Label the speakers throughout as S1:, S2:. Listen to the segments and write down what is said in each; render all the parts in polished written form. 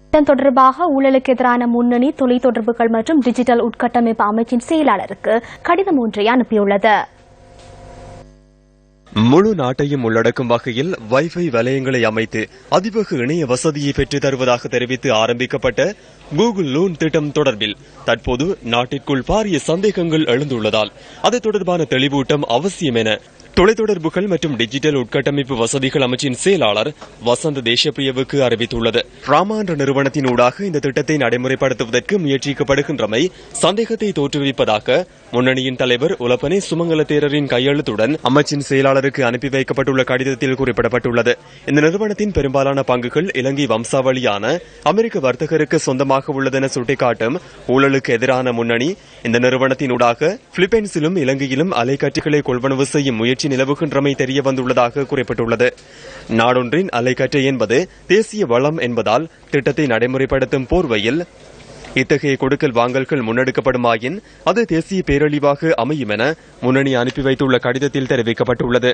S1: இதன் தொடர்பாக ஊழலுக்கு எதிரான முன்னணி தொலைத்தொடர்புகள் மற்றும் டிஜிட்டல் உட்கட்டமைப்பு அமைச்சின் செயலாளருக்கு கடிதம் ஒன்றை அனுப்பியுள்ளது.
S2: முழு நாட்டையும் உள்ளடக்கும் வகையில் வைஃபை வலயங்களை அமைத்து அதிவேக இணைய வசதியை பெற்றுத் தருவதாக தெரிவித்து ஆரம்பிக்கப்பட்ட கூகுள் லூன் திட்டம் தொடர்பில் தற்போது நாட்டிற்குள் பாரிய சந்தேகங்கள் எழுந்துள்ளதால் அது தொடர்பான தெளிவூட்டம் அவசியம் என தொலைத்தொடர்புகள் மற்றும் டிஜிட்டல் உட்கட்டமைப்பு வசதிகள் அமைச்சின் செயலாளர் வசந்த தேசப்பிரியவுக்கு அறிவித்துள்ளது. ராமா என்ற நிறுவனத்தின் ஊடாக இந்த திட்டத்தை நடைமுறைப்படுத்துவதற்கு முயற்சிக்கப்படுகின்றமை சந்தேகத்தை தோற்றுவிப்பதாக முன்னணியின் தலைவர் உலப்பனை சுமங்கல தேரரின் கையெழுத்துடன் அமைச்சின் செயலாளருக்கு அனுப்பி வைக்கப்பட்டுள்ள கடிதத்தில் குறிப்பிடப்பட்டுள்ளது. இந்த நிறுவனத்தின் பெரும்பாலான பங்குகள் இலங்கை வம்சாவளியான அமெரிக்க வர்த்தகருக்கு சொந்தமாக உள்ளதென சுட்டிக்காட்டும் ஊழலுக்கு எதிரான முன்னணி இந்த நிறுவனத்தின் ஊடாக பிலிப்பைன்ஸிலும் இலங்கையிலும் அலைக்கற்றைகளை கொள்வனவு செய்யும் முயற்சி நிலவுகின்றமை தெரிய வந்துள்ளதாக குறிப்பிட்டுள்ளது. நாடொன்றின் அலைக்கற்றை என்பது தேசிய வளம் என்பதால் திட்டத்தை நடைமுறைப்படுத்தும் போர்வையில் இத்தகைய கொடுக்கல் வாங்கல்கள் முன்னெடுக்கப்படுமாயின் அது தேசிய பேரழிவாக அமையும் என முன்னணி அனுப்பி வைத்துள்ள கடிதத்தில் தெரிவிக்கப்பட்டுள்ளது.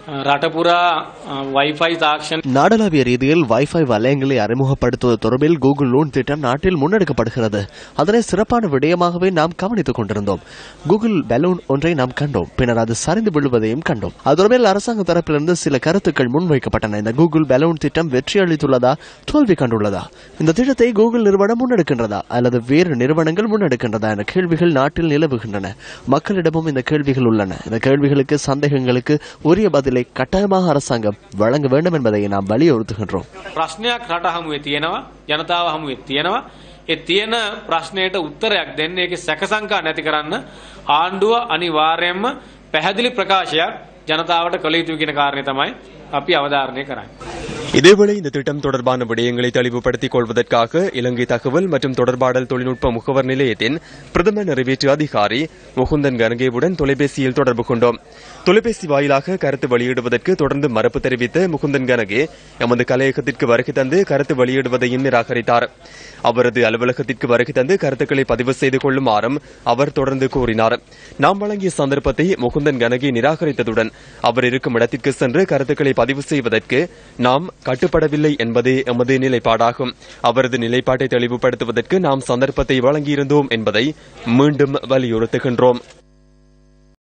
S3: நாடளாவிய ரீதியில் வைஃபை வலயங்களை அறிமுகப்படுத்துவது தொடர்பில் கூகுள் லூன் திட்டம் நாட்டில் முன்னெடுக்கப்படுகிறது. அதனை சிறப்பான விடயமாகவே நாம் கவனித்துக் கொண்டிருந்தோம். கூகுள் பலூன் ஒன்றை நாம் கண்டோம், பின்னர் அது சரிந்து விழுவதையும் கண்டோம். அது தொடர்பில் அரசாங்க தரப்பிலிருந்து சில கருத்துக்கள் முன்வைக்கப்பட்டன. இந்த கூகுள் பலூன் திட்டம் வெற்றி அளித்துள்ளதா, தோல்வி கண்டுள்ளதா? இந்த திட்டத்தை கூகுள் நிறுவனம் முன்னெடுக்கின்றதா அல்லது வேறு நிறுவனங்கள் முன்னெடுக்கின்றதா என கேள்விகள் நாட்டில் நிலவுகின்றன. மக்களிடமும் இந்த கேள்விகள் உள்ளன. இந்த கேள்விகளுக்கு, சந்தேகங்களுக்கு உரிய பதிலை கட்டாயமாக அரசாங்கம் வழங்க வேண்டும் என்பதை நாம் வலியுறுத்துகின்றோம்.
S4: ප්‍රශ්නයක් රට හමුවේ තියෙනවා, ජනතාව හමුවේ තියෙනවා. ඒ තියෙන ප්‍රශ්නයට උත්තරයක් දෙන්න ඒකේ සැකසංකා නැති කරන්න ආණ්ඩුව අනිවාර්යයෙන්ම පැහැදිලි ප්‍රකාශයක් ජනතාවට කළ යුතුයි කියන කාරණේ තමයි අපි අවධාරණය කරන්නේ.
S2: இதேவேளை இந்த திட்டம் தொடர்பான விடயங்களை தெளிவுபடுத்திக் கொள்வதற்காக இலங்கை தகவல் மற்றும் தொடர்பாடல் தொழில்நுட்ப முகவர் நிலையத்தின் பிரதம நிறைவேற்று அதிகாரி முகுந்தன் கனகேவுடன் தொலைபேசியில் தொடர்பு கொண்டோம். தொலைபேசி வாயிலாக கருத்து வெளியிடுவதற்கு தொடர்ந்து மறுப்பு தெரிவித்த முகுந்தன் கனகே எமது கலையகத்திற்கு வருகை தந்து கருத்து வெளியிடுவதையும் நிராகரித்தார். அவரது அலுவலகத்திற்கு வருகை தந்து கருத்துக்களை பதிவு செய்து கொள்ளுமாறும் அவர் தொடர்ந்து கூறினார். நாம் வழங்கிய சந்தர்ப்பத்தை முகுந்தன் கனகே நிராகரித்ததுடன் அவர் இருக்கும் இடத்திற்கு சென்று கருத்துக்களை பதிவு செய்வதற்கு நாம் கட்டுப்படவில்லை என்பதே எமது நிலைப்பாடாகும். அவரது நிலைப்பாட்டை தெளிவுபடுத்துவதற்கு நாம் சந்தர்ப்பத்தை வழங்கியிருந்தோம் என்பதை மீண்டும் வலியுறுத்துகின்றோம்.